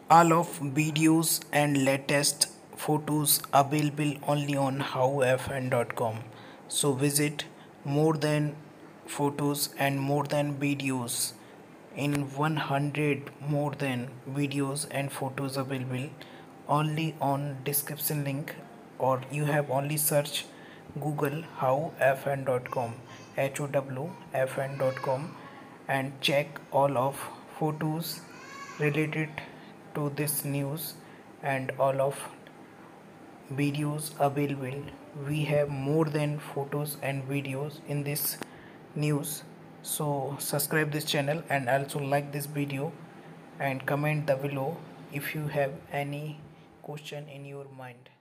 All of videos and latest photos available only on howfn.com. So visit more than photos and more than videos in 100 more than videos and photos available only on description link, or you have only search google howfn.com howfn.com and check all of photos related to this news and all of videos available. We have more than photos and videos in this news. So subscribe this channel and also like this video and comment the below if you have any question in your mind.